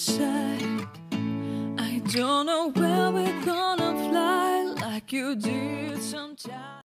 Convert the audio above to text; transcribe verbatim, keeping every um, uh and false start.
side. I don't know where we're gonna fly like you did sometimes.